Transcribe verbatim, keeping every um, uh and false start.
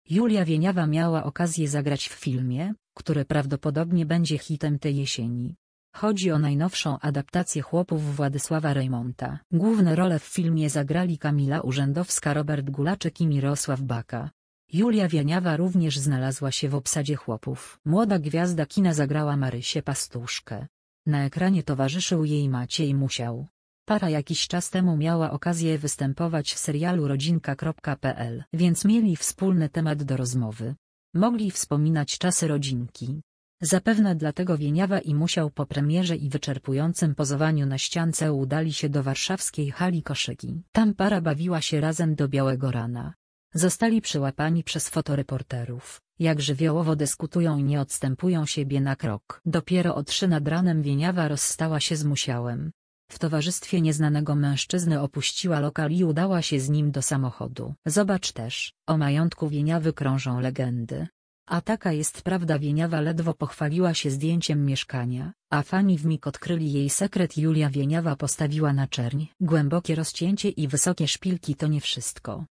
Julia Wieniawa miała okazję zagrać w filmie, który prawdopodobnie będzie hitem tej jesieni. Chodzi o najnowszą adaptację Chłopów Władysława Reymonta. Główne role w filmie zagrali Kamila Urzędowska, Robert Gulaczek i Mirosław Baka. Julia Wieniawa również znalazła się w obsadzie Chłopów. Młoda gwiazda kina zagrała Marysię Pastuszkę. Na ekranie towarzyszył jej Maciej Musiał. Para jakiś czas temu miała okazję występować w serialu rodzinka kropka pe el, więc mieli wspólny temat do rozmowy. Mogli wspominać czasy rodzinki. Zapewne dlatego Wieniawa i Musiał po premierze i wyczerpującym pozowaniu na ściance udali się do warszawskiej hali Koszyki. Tam para bawiła się razem do białego rana. Zostali przyłapani przez fotoreporterów, jak żywiołowo dyskutują i nie odstępują siebie na krok. Dopiero o trzy nad ranem Wieniawa rozstała się z Musiałem. W towarzystwie nieznanego mężczyzny opuściła lokal i udała się z nim do samochodu. Zobacz też, o majątku Wieniawy krążą legendy. A taka jest prawda. Wieniawa ledwo pochwaliła się zdjęciem mieszkania, a fani wmig odkryli jej sekret. Julia Wieniawa postawiła na czerń. Głębokie rozcięcie i wysokie szpilki to nie wszystko.